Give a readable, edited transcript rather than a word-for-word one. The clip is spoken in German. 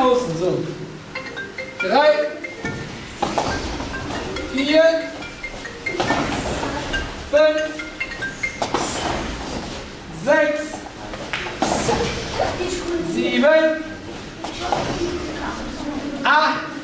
außen. So. 3, 4, 5, 6, 7, 8,